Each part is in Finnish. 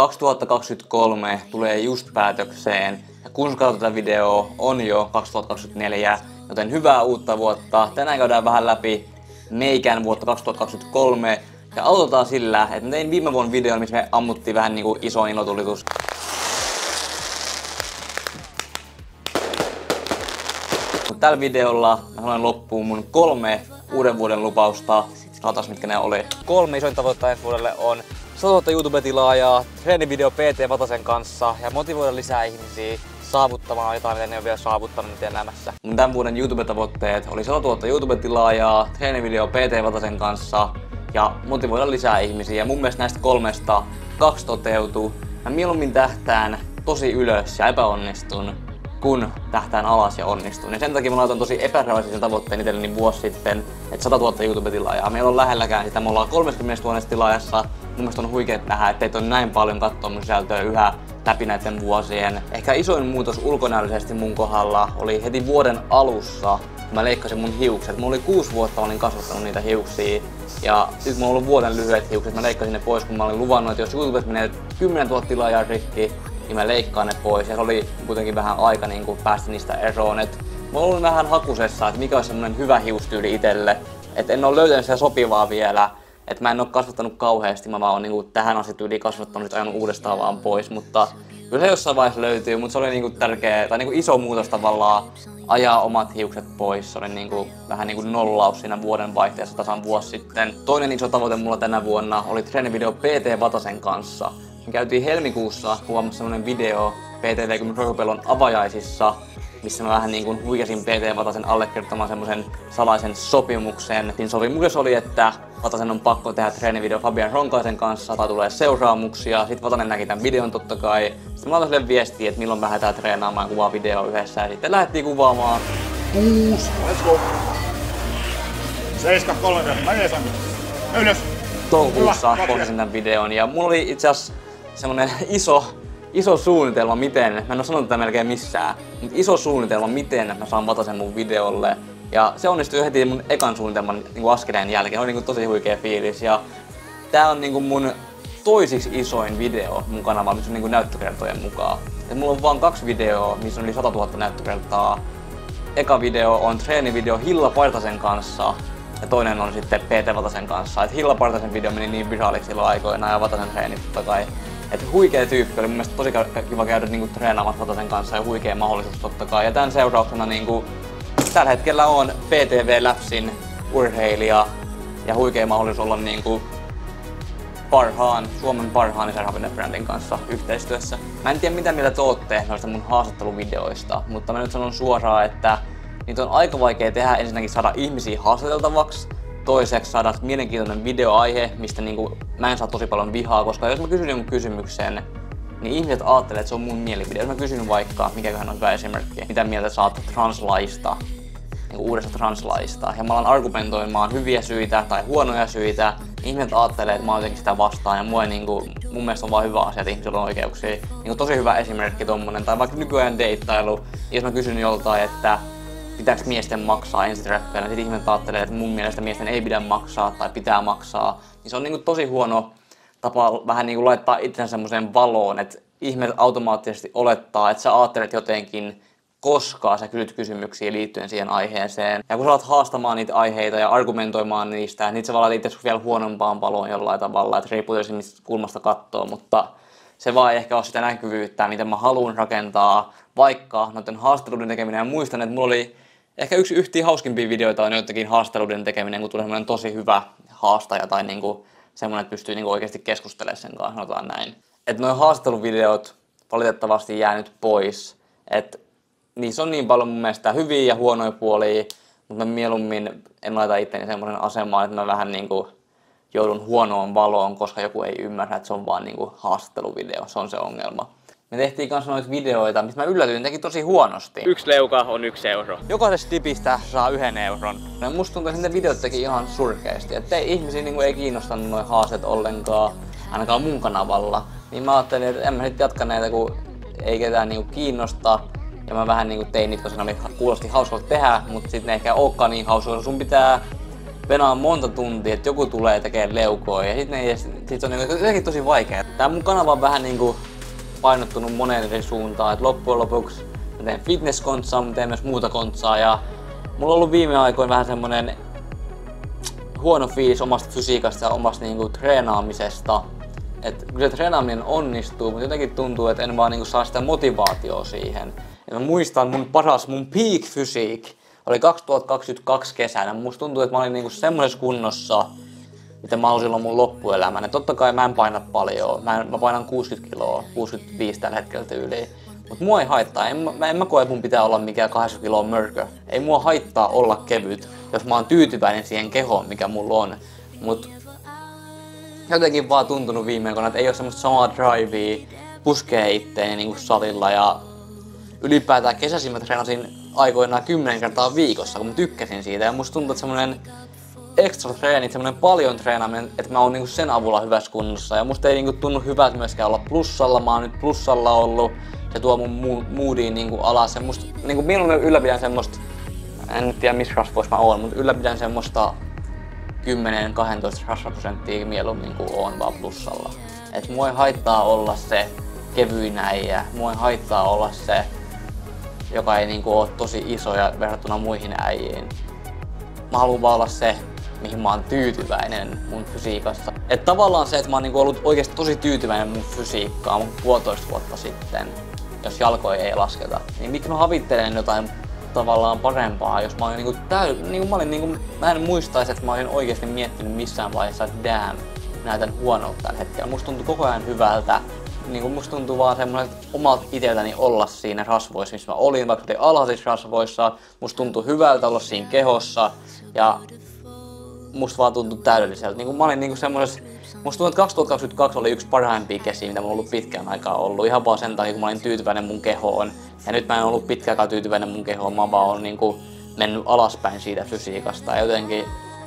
2023 tulee just päätökseen ja kun katsot tätä videoa on jo 2024, joten hyvää uutta vuotta. Tänään käydään vähän läpi meikän vuotta 2023 ja aloitetaan sillä, että mä tein viime vuonna videon, missä me ammuttiin vähän niinku iso ilotulitus. Tällä videolla mä haluan loppuun mun 3 uuden vuoden lupausta. Katsotaan mitkä ne oli. 3 isoin tavoitetta ensi vuodelle on 100 000 YouTube-tilaajaa, treenivideo PT Vatasen kanssa ja motivoida lisää ihmisiä saavuttamaan jotain, mitä ne on vielä saavuttanut elämässä. Mun tämän vuoden YouTube-tavoitteet oli 100 000 YouTube-tilaajaa, treenivideo PT Vatasen kanssa ja motivoida lisää ihmisiä. Ja mun mielestä näistä 3 2 toteutuu. Mä mieluummin tähtään tosi ylös ja epäonnistun, kun tähtään alas ja onnistun. Ja sen takia mä laitan tosi epärealistisen tavoitteen itselleni vuosi sitten, että 100 000 YouTube-tilaajaa. Meillä on lähelläkään sitä, me ollaan 30 000 tilaajassa. Mun mielestä on huikeet nähdä, että teitä on näin paljon katsoa mun sisältöä yhä läpi näiden vuosien. Ehkä isoin muutos ulkonäöllisesti mun kohdalla oli heti vuoden alussa, kun mä leikkasin mun hiukset. Mulla oli 6 vuotta, mä olin kasvattanut niitä hiuksia. Ja nyt mulla on ollut vuoden lyhyet hiukset. Mä leikkasin ne pois, kun mä olin luvannut, että jos YouTubessa menee 10 000 tilaajaa rikki, niin mä leikkaan ne pois. Ja se oli kuitenkin vähän aika niin kuin päästä niistä eroon. Mä olin vähän hakusessa, että mikä olisi semmonen hyvä hiustyyli itselle. Että en ole löytänyt sitä sopivaa vielä. Että mä en oo kasvattanut kauheasti, mä vaan oon niinku tähän asti tyyliin kasvattanut, sit ajanut uudestaan vaan pois, mutta kyllä se jossain vaiheessa löytyy, mutta se oli niinku tärkeä, tai niinku iso muutos tavallaan ajaa omat hiukset pois. Se oli niinku vähän niinku nollaus siinä vuoden vaihteessa tasan vuosi sitten. Toinen iso tavoite mulla tänä vuonna oli treenivideo PT Vatasen kanssa. Me käytiin helmikuussa kuvaamassa semmonen video PT Roikopellon avajaisissa, missä mä vähän niin kuin huikasin PT Vatasen allekirjoittamaan semmosen salaisen sopimuksen. Siinä sopimuksessa oli, että Vatasen on pakko tehdä treenivideo Fabian Ronkaisen kanssa tai tulee seuraamuksia. Sitten Vatanen näki tämän videon totta kai. Sitten mä laitan sille viestiä, että milloin me lähdetään treenaamaan ja kuvaa video yhdessä. Ja sitten lähdettiin kuvaamaan. 6, let's go! 7, 3, mä jeesan. Ylös! Toukokuussa kohdasin tämän videon ja mulla oli itse asiassa semmonen iso suunnitelma, miten, mä en oo sanonut tätä melkein missään, mutta iso suunnitelma, miten mä saan Vatasen mun videolle. Ja se onnistui heti mun ekan suunnitelman niin askeleen jälkeen, oli niin tosi huikea fiilis. Ja tää on niin mun toisiksi isoin video mun kanavalla, missä on niin näyttökertojen mukaan. Et mulla on vaan 2 videoa, missä on yli 100 000 näyttökertaa. Eka video on treenivideo Hilla Partasen kanssa ja toinen on sitten PT Vatasen kanssa. Et Hilla Partasen video meni niin viraaliksi silloin aikoinaan ja Vatasen treenit totta kai. Et huikea tyyppi, oli mun mielestä tosi kiva käydä niinku treenaamassa Vatasen kanssa ja huikea mahdollisuus totta kai. Ja tämän seurauksena niinku tällä hetkellä on PTV Labsin urheilija ja huikea mahdollisuus olla niinku Suomen parhaan isäravinnebrändin kanssa yhteistyössä. Mä en tiedä mitä mieltä te ootte noista mun haastatteluvideoista, mutta mä nyt sanon suoraan, että niitä on aika vaikea tehdä ensinnäkin saada ihmisiä haastateltavaksi. Toiseksi saada mielenkiintoinen videoaihe, mistä niinku mä en saa tosi paljon vihaa, koska jos mä kysyn jonkun kysymyksen, niin ihmiset ajattelee, että se on mun mielipide. Jos mä kysyn vaikka, mikäköhän on hyvä esimerkki, mitä mieltä saat translaista, niinku uudesta translaista, ja mä alan argumentoimaan hyviä syitä tai huonoja syitä, niin ihmiset ajattelee, että mä oon jotenkin sitä vastaan, ja mun mielestä on vaan hyvä asia, että ihmisillä on oikeuksia. Niinku tosi hyvä esimerkki tommonen, tai vaikka nykyajan deittailu, jos mä kysyn joltain, että pitääkö miesten maksaa ensitreffeillä, niin sit ihmiset ajattelee, että mun mielestä miesten ei pidä maksaa tai pitää maksaa. Niin se on niinku tosi huono tapa vähän niinku laittaa itsensä semmoiseen valoon, että ihmiset automaattisesti olettaa, että sä ajattelet jotenkin, koska sä kysyt kysymyksiä liittyen siihen aiheeseen. Ja kun sä alat haastamaan niitä aiheita ja argumentoimaan niistä, niin sä valaat itse vielä huonompaan valoon jollain tavalla, että riippuu tietysti mistä kulmasta katsoo, mutta se vaan ei ehkä ole sitä näkyvyyttä, miten mä haluan rakentaa, vaikka noiden haastatteluiden tekeminen. Ja muistan, että mulla oli ehkä yhtä hauskimpia videoita on joitakin haastatteluiden tekeminen, kun tulee semmoinen tosi hyvä haastaja tai niinku semmoinen, että pystyy niinku oikeasti keskustelemaan sen kanssa, sanotaan näin. Että nuo haastatteluvideot valitettavasti jää nyt pois. Että niissä on niin paljon mun mielestä hyviä ja huonoja puolia, mutta mä mieluummin en laita itteni semmoisen asemaan, että mä vähän niinku joudun huonoon valoon, koska joku ei ymmärrä, että se on vaan niinku haastatteluvideo. Se on se ongelma. Me tehtiin kanssa noita videoita, mistä mä yllätyin, teki tosi huonosti. 1 leuka on 1 euro. Jokaisesta tipistä saa 1 euron. Ja musta tuntuu, että ne videot teki ihan surkeasti. Että ihmisiä niinku ei kiinnostanut noin haasteet ollenkaan, ainakaan mun kanavalla. Niin mä ajattelin, että en mä sit jatka näitä, kun ei ketään niinku kiinnosta. Ja mä vähän niinku tein niitä, koska ne kuulosti hauskalta tehdä, mutta sit ne ehkä olekaan niin hauskoja. Sun pitää venaan monta tuntia, että joku tulee tekemään leukoa ja sit se on jotenkin tosi vaikea. Tää mun kanava on vähän niinku painottunut moneen eri suuntaan, että loppujen lopuksi mä teen fitness-kontsaa, mä teen myös muuta kontsaa ja mulla on ollut viime aikoina vähän semmonen huono fiilis omasta fysiikasta ja omasta niinku treenaamisesta. Et kyllä se treenaaminen onnistuu, mutta jotenkin tuntuu, että en vaan niinku saa sitä motivaatiota siihen. Ja mä muistan mun peak fysiik oli 2022 kesänä. Musta tuntuu, että mä olin niinku semmoisessa kunnossa, mitä mä olin silloin mun loppuelämän. Et totta kai mä en paina paljon. Mä painan 60 kiloa, 65 tällä hetkellä tyyliin. Mut mua ei haittaa. En mä koe, että mun pitää olla mikään 80 kiloa mörkö. Ei mua haittaa olla kevyt, jos mä oon tyytyväinen siihen kehoon, mikä mulla on. Mut jotenkin vaan tuntunut viime aikoina, että ei oo semmoista samaa drivea puskee itteeni niinku salilla ja ylipäätään kesäisin mä treenasin aikoinaan 10 kertaa viikossa, kun mä tykkäsin siitä ja musta tuntuu, että semmonen extra treenit, semmonen paljon treenaaminen, että mä oon niinku sen avulla hyvässä kunnossa ja musta ei niinku tunnu hyvältä myöskään olla plussalla, mä oon nyt plussalla ollut, se tuo mun moodiin niinku alas ja musta niinku mieluummin ylläpidän semmoista, en tiedä missä rasvoissa mä oon, mutta ylläpidän semmoista 10-12 rasvaprosenttia mieluummin kuin oon vaan plussalla. Et mua ei haittaa olla se kevyin äijä, mua ei haittaa olla se, joka ei niinku oo tosi iso ja verrattuna muihin äijiin. Mä haluan vaan olla se, mihin mä oon tyytyväinen mun fysiikassa. Et tavallaan se, että mä oon niinku ollut oikeesti tosi tyytyväinen mun fysiikkaan 1,5 vuotta sitten, jos jalkoja ei lasketa, niin miksi mä havittelen jotain tavallaan parempaa, jos mä olin mä en muistaisi, että mä olin oikeesti miettinyt missään vaiheessa, että damn, näytän huonolta tällä hetkellä. Musta tuntuu koko ajan hyvältä. Musta tuntuu vaan semmoiselta omalta itseltäni olla siinä rasvoissa, missä mä olin, vaikka olin alhaisissa rasvoissa. Musta tuntuu hyvältä olla siinä kehossa ja musta vaan tuntui täydelliseltä. Mä olin semmoisessa, musta tuntuu, että 2022 oli yksi parhaimpia kesiä, mitä mulla on ollut pitkään aikaa ollut. Ihan vaan sen takia, kun mä olin tyytyväinen mun kehoon. Ja nyt mä en ollut pitkään aikaa tyytyväinen mun kehoon, mä vaan oon mennyt alaspäin siitä fysiikasta. Ja jotenkin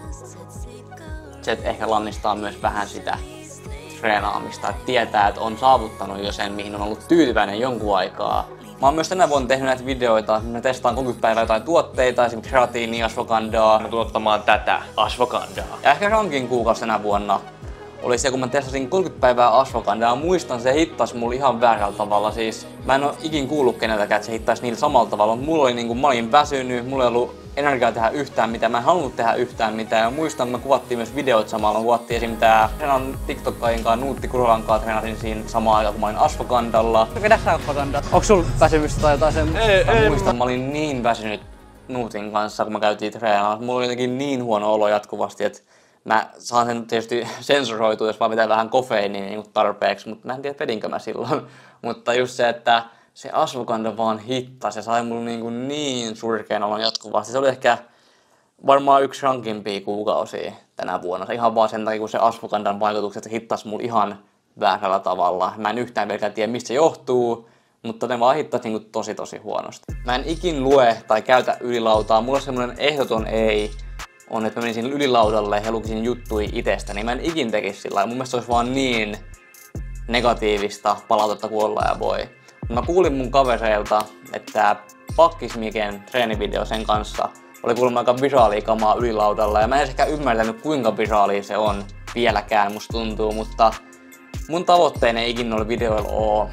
se ehkä lannistaa myös vähän sitä treenaamista, että tietää, että on saavuttanut jo sen, mihin on ollut tyytyväinen jonkun aikaa. Mä oon myös tänä vuonna tehnyt näitä videoita, mä testaan 30 päivää jotain tuotteita, esimerkiksi kreatiinia, ashwagandaa. Mä tuottamaan tätä ashwagandaa. Ja ehkä rankin kuukausi tänä vuonna oli se, kun mä testasin 30 päivää ashwagandaa. Muistan, se hittasi mulle ihan väärällä tavalla. Siis mä en oo ikin kuullut keneltäkään, että se hittaisi niillä samalla tavalla. Mulla oli mä olin väsynyt, mulla ei ollut energiaa tehdä yhtään mitään, mä en halunnut tehdä yhtään mitään. Ja muistan, me kuvattiin myös videoita samalla. Me kuvattiin esim. Tää treenan TikTokkaajien kanssa, Nuutti Kurolan kanssa treenasin siinä samaan aikaan, kun mä olin ashwagandalla. Vedä sä ashwagandaa? Onks sul väsymystä tai jotain sen? Mä muistan, mä olin niin väsynyt Nuutin kanssa, kun mä käytiin treenaamaan. Mulla oli jotenkin niin huono olo jatkuvasti, että mä saan sen tietysti sensuroitua, jos mä pitää vähän kofeiiniä niin tarpeeksi, mutta mä en tiedä, vedinkö mä silloin. Mutta just se, että se ashwagandha vaan hittasi ja sai mulla niin surkean olon jatkuvasti. Se oli ehkä varmaan yksi rankimpia kuukausia tänä vuonna. Se ihan vaan sen takia, kun se ashwagandhan vaikutukset hittasi mulla ihan väärällä tavalla. Mä en yhtään vieläkään tiedä, mistä se johtuu, mutta ne vaan hittasi tosi huonosti. Mä en ikin lue tai käytä ylilautaa. Mulla on semmonen ehdoton ei. On, että mä menisin ylilaudalle ja lukisin juttuja itsestä, niin mä en ikin tekisi sillä. Mun mielestä se olisi vaan niin negatiivista palautetta kuin olla ja voi. Mä kuulin mun kavereilta, että tää Pakkismiken treenivideo sen kanssa oli kuulemma aika viraalia kamaa ylilaudalla. Ja mä en ehkä ymmärtänyt, kuinka viraalia se on vieläkään, musta tuntuu, mutta mun tavoitteena ei ikinä ole videoilla oo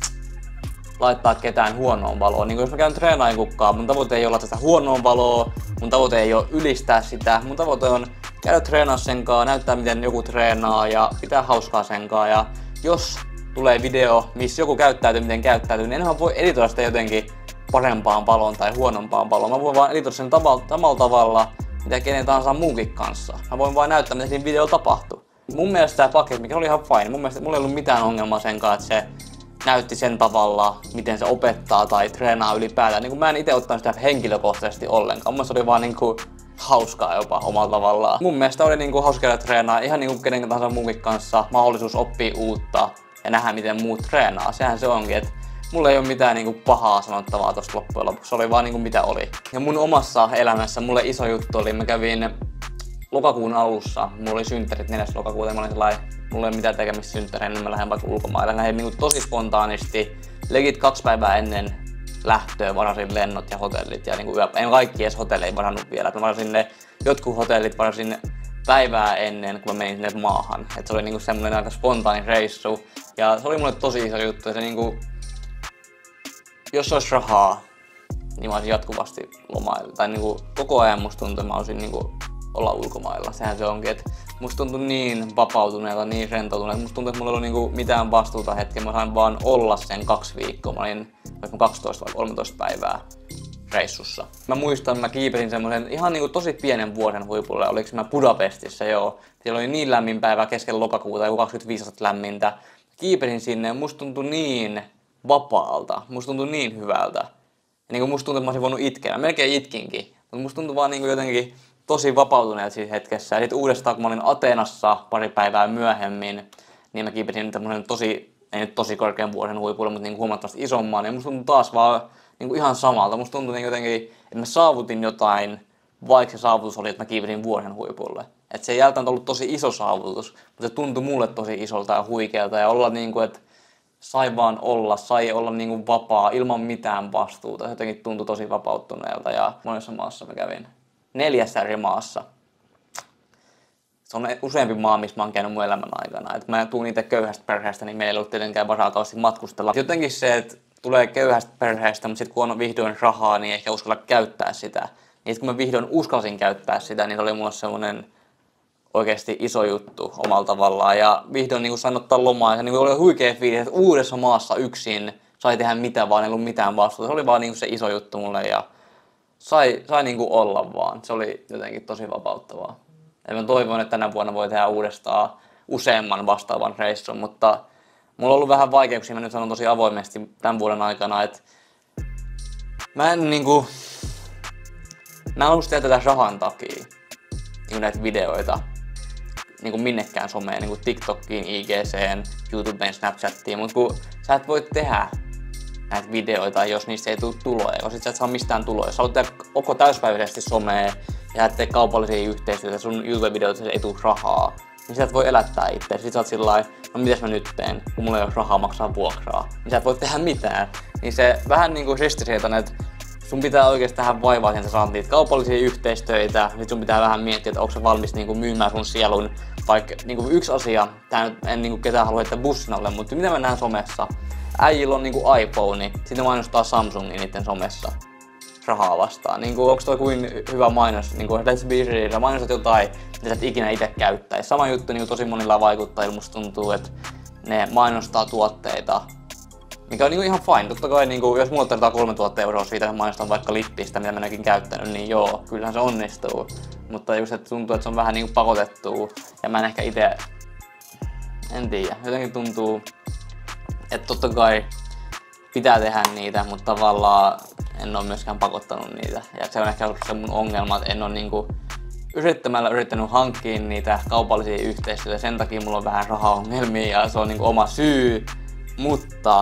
laittaa ketään huonoon valoon. Niin jos mä käyn treenaajan kukkaa, mun tavoite ei olla tästä huonoon valoa, mun tavoite ei ole ylistää sitä, mun tavoite on käydä treenaa sen kanssa, näyttää miten joku treenaa ja pitää hauskaa sen kanssa. Ja jos tulee video, missä joku käyttäytyy miten käyttäytyy, niin enhän voi editoida sitä jotenkin parempaan valoon tai huonompaan valoon. Mä voin vaan editoida sen samalla tavalla, mitä kenen tahansa muukin kanssa. Mä voin vaan näyttää, mitä siinä videolla tapahtuu. Mun mielestä tää paketti, mikä oli ihan fine, mun mielestä mulla ei ollut mitään ongelmaa sen kanssa, että se näytti sen tavalla, miten se opettaa tai treenaa ylipäätään. Niin mä en itse ottanut sitä henkilökohtaisesti ollenkaan. Mun mielestä oli vaan hauskaa jopa omalla tavallaan. Mun mielestä oli hauskaa treenaa ihan kenen tahansa muukin kanssa. Mahdollisuus oppia uutta ja nähdä miten muut treenaa. Sehän se onkin, että mulla ei ole mitään pahaa sanottavaa tosta loppujen lopuksi. Se oli vaan mitä oli. Ja mun omassa elämässä mulle iso juttu oli, mä kävin lokakuun alussa, mulla oli synttärit 4. lokakuuta, mä olin sellainen, mulla ei ole mitään tekemistä synttäreillä, niin mä lähden vaikka ulkomaille. Lähdin tosi spontaanisti, legit 2 päivää ennen lähtöä varasin lennot ja hotellit ja en kaikki edes hotelleja varannut vielä. Mä varasin ne jotkut hotellit varasin päivää ennen, kun mä menin sinne maahan. Et se oli niinku semmonen aika spontaani reissu. Ja se oli mulle tosi iso juttu. Se niinku, jos olisi rahaa, niin mä olisin jatkuvasti lomailla. Tai niinku koko ajan musta tuntuu, että mä olisin niinku olla ulkomailla. Sehän se onkin, että musta tuntui niin vapautuneelta, niin rentoutuneelta. Musta tuntui, että mulla ei ollut niinku mitään vastuuta hetkeä. Mä sain vaan olla sen 2 viikkoa. Mä olin 12 vai 13 päivää reissussa. Mä muistan, että mä kiipesin semmoisen ihan niinku tosi pienen vuoden huipulle. Oliko mä Budapestissa, joo. Siellä oli niin lämmin päivä keskellä lokakuuta, joku 25 astetta lämmintä. Kiipesin sinne ja musta tuntui niin vapaalta. Musta tuntui niin hyvältä. Ja niinku musta tuntui, että mä olisin voinut itkeä. Mä melkein itkinkin. Mutta musta tuntui vaan niinku jotenkin tosi vapautuneelta siinä hetkessä. Ja sit uudestaan, kun mä olin Ateenassa pari päivää myöhemmin, niin mä kiipesin tämmöisen tosi, ei nyt tosi korkean vuoden huipulle, mutta niinku huomattavasti isomman. Ja musta tuntui taas vaan niinku ihan samalta. Musta tuntui niinku jotenkin, että mä saavutin jotain, vaikka se saavutus oli, että mä kiipesin vuoden huipulle. Et se ei välttämättä ollut tosi iso saavutus, mutta se tuntui mulle tosi isolta ja huikealta. Ja olla niinku, että sai vaan olla, sai olla niinku vapaa ilman mitään vastuuta. Se jotenkin tuntui tosi vapauttuneelta ja monessa maassa mä kävin. 4 eri maassa. Se on useampi maa, missä mä oon käynyt mun elämän aikana. Et mä tuun itse köyhästä perheestä, niin meillä ei ollut tietenkään varaa kauheasti matkustella. Jotenkin se, että tulee köyhästä perheestä, mutta sitten kun on vihdoin rahaa, niin ei ehkä uskalla käyttää sitä. Niin sit kun mä vihdoin uskalsin käyttää sitä, niin se oli mulle semmonen oikeasti iso juttu omalla tavallaan. Ja vihdoin niin sain ottaa lomaa. Ja niin oli huikea fiilis, että uudessa maassa yksin sai tehdä mitä vaan, ei ollut mitään vastuuta. Se oli vaan niin se iso juttu mulle ja sai niin kuin olla vaan. Se oli jotenkin tosi vapauttavaa. Ja mä toivon, että tänä vuonna voi tehdä uudestaan useamman vastaavan reissun, mutta mulla on ollut vähän vaikeuksia, mä nyt sanon tosi avoimesti tämän vuoden aikana, että mä en halua tehdä tätä rahan takia, niin näitä videoita, niin minnekään someen, niin TikTokiin, IGC:en, YouTubeen, Snapchattiin, mutta kun sä et voi tehdä näitä videoita, jos niistä ei tule tuloja, koska sit sä et saa mistään tuloja. Jos haluat tehdä koko täyspäiväisesti somea ja et tee kaupallisia yhteistyötä, sun YouTube-videoita ei tule rahaa, niin sä et voi elättää itse. Sit sä oot sillain, no mitäs mä nyt teen, kun mulla ei ole rahaa maksaa vuokraa. Niin sä et voi tehdä mitään. Niin se vähän niinku ristiriitainen, että sun pitää oikeesti tehdä vaivaa, että sä saat niitä kaupallisia yhteistyöitä. Sit sun pitää vähän miettiä, että onko sä valmis niinku myymään sun sielun. Vaikka niinku yksi asia, tää nyt en niinku ketään halua heittää bussin alle, mutta mitä mä näen somessa? Äijillä on niinku iPhone, sitten mainostaa Samsungin niiden somessa rahaa vastaan. Niinku, onks toi kuin hyvä mainos? Niinku, let's be real, mainostat jotain, mitä sä et ikinä itse käyttäis. Sama juttu niinku, tosi monilla vaikuttajilla musta tuntuu, että ne mainostaa tuotteita, mikä on niinku ihan fine. Totta kai niinku, jos mulla tarvitaan 3000 € siitä, että mainostan vaikka lippistä, mitä mä näkin käyttänyt, niin joo, kyllähän se onnistuu. Mutta just että tuntuu, että se on vähän niinku pakotettua ja mä en ehkä ite, en tiedä, jotenkin tuntuu, että totta kai pitää tehdä niitä, mutta tavallaan en ole myöskään pakottanut niitä. Ja se on ehkä ollut se mun ongelma, että en ole niinku yrittänyt hankkia niitä kaupallisia yhteistyötä. Sen takia mulla on vähän rahaongelmia ja se on niinku oma syy. Mutta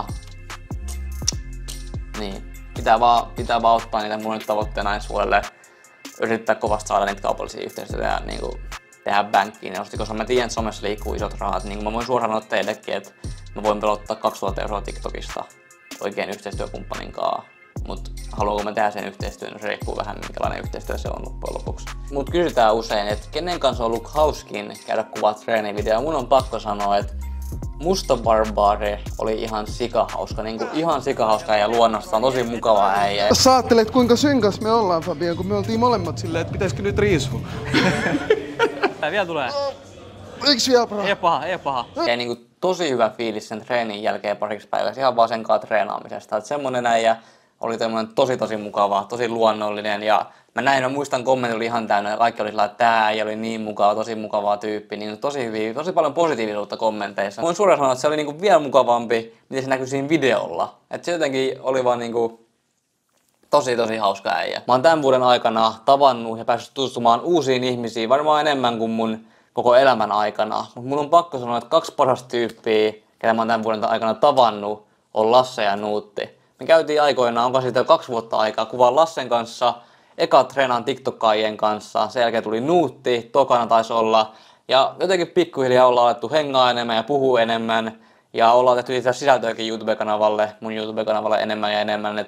niin, pitää vaan ottaa niitä mun nyt tavoitteena ensi vuodelle. Yrittää kovasti saada niitä kaupallisia yhteistyötä ja niinku tehdä bankkiin. Koska mä tiedän, että somessa liikkuu isot rahat. Niin mä voin suoraan sanoa teillekin, että mä voin pelottaa 2000 € TikTokista oikein yhteistyökumppanin kanssa. Mut haluanko mä tehdä sen yhteistyön, no se riippuu vähän minkälainen yhteistyö se on loppujen lopuksi. Mut kysytään usein, että kenen kanssa on ollut hauskin käydä kuvaa treenivideo. Mun on pakko sanoa, että Musta Barbaari oli ihan sikahauska, niinku ihan sikahauska ja luonnostaan tosi mukava äijä. Sä ajattelet, kuinka synkäs me ollaan, Fabian, kun me oltiin molemmat silleen, että pitäisikö nyt riisua? Tää vielä tulee. Eiks vielä paha? Ei paha. Ja niinku tosi hyvä fiilis sen treenin jälkeen pariksi päiväksi, ihan vaan sen kanssa treenaamisesta. Et semmonen äijä oli tämmönen tosi mukava, tosi luonnollinen ja mä muistan kommentit oli ihan täynnä ja kaikki oli sillä, että tää äijä oli niin mukava, tosi mukava tyyppi, niin tosi paljon positiivisuutta kommenteissa. Voin suoraan sanoa, että se oli niinku vielä mukavampi, miten se näkyi siinä videolla. Et se jotenkin oli vaan niinku tosi hauska äijä. Mä oon tämän vuoden aikana tavannut ja päässyt tutustumaan uusiin ihmisiin, varmaan enemmän kuin mun koko elämän aikana. Mutta mun on pakko sanoa, että 2 parasta tyyppiä, ketä mä oon tämän vuoden aikana tavannut, on Lasse ja Nuutti. Me käytiin aikoinaan, onko siitä jo 2 vuotta aikaa, kuvaan Lassen kanssa, eka treenaan TikTokkaajien kanssa, sen jälkeen tuli Nuutti, tokana taisi olla. Ja jotenkin pikkuhiljaa ollaan alettu hengaa enemmän ja puhua enemmän. Ja ollaan tehty sisältöäkin YouTube-kanavalle, mun YouTube-kanavalle enemmän ja enemmän. Et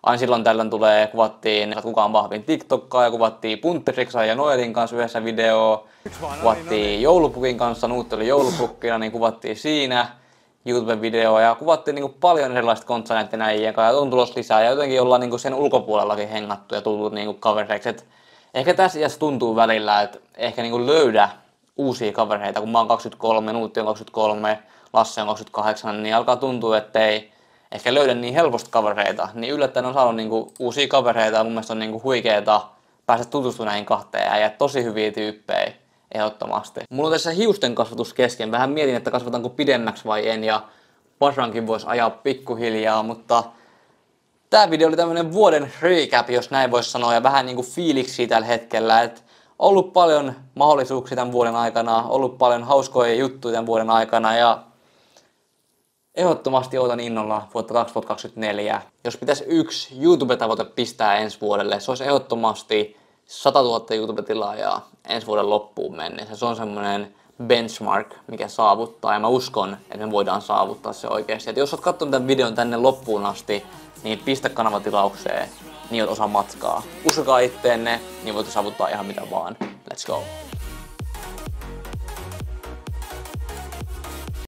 Aina silloin tällöin kuvattiin, että kuka on vahvin TikTokkaaja, kuvattiin Punttiriksa ja Noelin kanssa yhdessä video, kuvattiin joulupukin kanssa, Nuutti oli joulupukkina, niin kuvattiin siinä YouTube-videoa ja kuvattiin niinku paljon erilaista kontsaa näiden äijien kanssa ja on tulossa lisää ja jotenkin ollaan niinku sen ulkopuolellakin hengattu ja tullut niinku kavereiksi. Ehkä tässä iässä tuntuu välillä, että ehkä niinku löydä uusia kavereita, kun mä oon 23, Nuutti on 23, Lasse on 28, niin alkaa tuntua, ettei ehkä löydä niin helposti kavereita, niin yllättäen on saanut niinku uusia kavereita ja mun mielestä on niinku huikeeta päästä tutustumaan näihin kahteen ja tosi hyviä tyyppejä ehdottomasti. Mulla on tässä hiusten kasvatus kesken, vähän mietin, että kasvatanko pidemmäksi vai en ja Pasrankin voisi ajaa pikkuhiljaa, mutta tää video oli tämmönen vuoden recap, jos näin voisi sanoa ja vähän niinku fiiliksi tällä hetkellä, että ollut paljon mahdollisuuksia tämän vuoden aikana, ollut paljon hauskoja juttuja tämän vuoden aikana ja ehdottomasti odotan innolla vuotta 2024. Jos pitäisi yksi YouTube-tavoite pistää ensi vuodelle, se olisi ehdottomasti 100 000 YouTube-tilaajaa ensi vuoden loppuun mennessä. Se on semmoinen benchmark, mikä saavuttaa ja mä uskon, että me voidaan saavuttaa se oikeasti. Et jos oot katsonut tämän videon tänne loppuun asti, niin pistä kanavatilaukseen, niin oot osa matkaa. Uskokaa itteenne, niin voitte saavuttaa ihan mitä vaan. Let's go!